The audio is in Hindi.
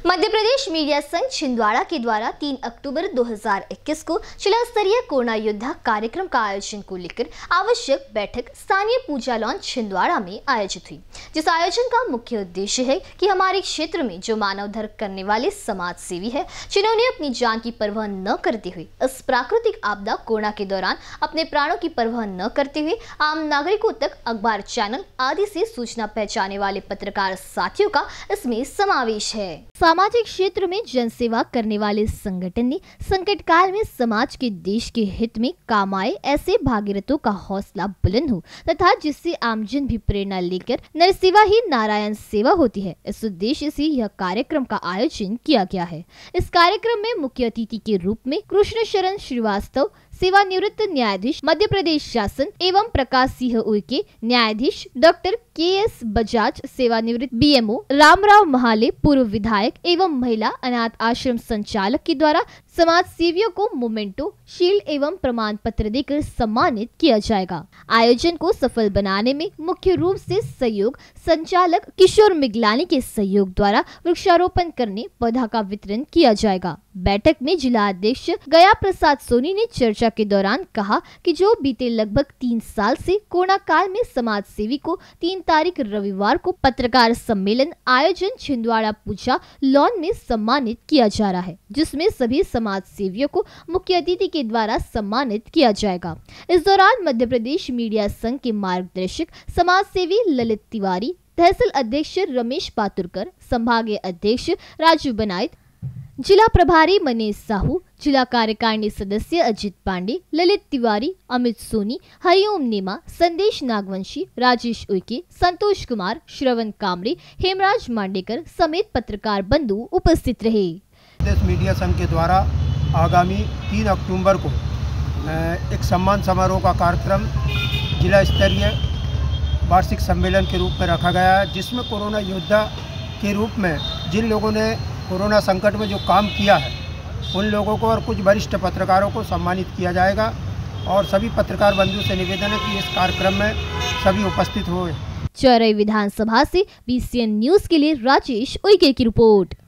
मध्य प्रदेश मीडिया संघ छिंदवाड़ा के द्वारा 3 अक्टूबर 2021 को जिला स्तरीय कोरोना योद्धा कार्यक्रम का आयोजन को लेकर आवश्यक बैठक स्थानीय पूजा लॉन छिंदवाड़ा में आयोजित हुई, जिस आयोजन का मुख्य उद्देश्य है कि हमारे क्षेत्र में जो मानव धर्म करने वाले समाज सेवी है, जिन्होंने अपनी जान की परवाह न करते हुए इस प्राकृतिक आपदा कोरोना के दौरान अपने प्राणों की परवाह न करते हुए आम नागरिकों तक अखबार, चैनल आदि से सूचना पहुंचाने वाले पत्रकार साथियों का इसमें समावेश है। सामाजिक क्षेत्र में जनसेवा करने वाले संगठन ने संकट काल में समाज के देश के हित में काम आए ऐसे भागीरथों का हौसला बुलंद हो तथा जिससे आमजन भी प्रेरणा लेकर नरसेवा ही नारायण सेवा होती है, इस उद्देश्य से यह कार्यक्रम का आयोजन किया गया है। इस कार्यक्रम में मुख्य अतिथि के रूप में कृष्ण शरण श्रीवास्तव, सेवानिवृत्त न्यायाधीश मध्य प्रदेश शासन एवं प्रकाश सिंह उइके, न्यायाधीश डॉक्टर के.एस. बजाज, सेवानिवृत्त बीएमओ रामराव महाले, पूर्व विधायक एवं महिला अनाथ आश्रम संचालक के द्वारा समाज सेवियों को मोमेंटो, शील्ड एवं प्रमाण पत्र देकर सम्मानित किया जाएगा। आयोजन को सफल बनाने में मुख्य रूप से सहयोग संचालक किशोर मिगलानी के सहयोग द्वारा वृक्षारोपण करने पौधा का वितरण किया जाएगा। बैठक में जिला अध्यक्ष गया प्रसाद सोनी ने चर्चा के दौरान कहा कि जो बीते लगभग 3 साल से कोरोना काल में समाज सेवी को 3 तारीख रविवार को पत्रकार सम्मेलन आयोजन छिंदवाड़ा पूजा लॉन में सम्मानित किया जा रहा है, जिसमें सभी समाज सेवियों को मुख्य अतिथि के द्वारा सम्मानित किया जाएगा। इस दौरान मध्य प्रदेश मीडिया संघ के मार्गदर्शक समाज सेवी ललित तिवारी, तहसील अध्यक्ष रमेश पातुरकर, संभागीय अध्यक्ष राजू बनाइत, जिला प्रभारी मनीष साहू, जिला कार्यकारिणी सदस्य अजित पांडे, ललित तिवारी, अमित सोनी, हरिओम नेमा, संदेश नागवंशी, राजेश उइके, संतोष कुमार, श्रवण कामरे, हेमराज मांडेकर समेत पत्रकार बंधु उपस्थित रहे। प्रदेश मीडिया संघ के द्वारा आगामी 3 अक्टूबर को एक सम्मान समारोह का कार्यक्रम जिला स्तरीय वार्षिक सम्मेलन के रूप में रखा गया है, जिसमें कोरोना योद्धा के रूप में जिन लोगों ने कोरोना संकट में जो काम किया है उन लोगों को और कुछ वरिष्ठ पत्रकारों को सम्मानित किया जाएगा और सभी पत्रकार बंधु से निवेदन है कि इस कार्यक्रम में सभी उपस्थित हों। चौरई विधानसभा से BCN न्यूज के लिए राजेश उइके की रिपोर्ट।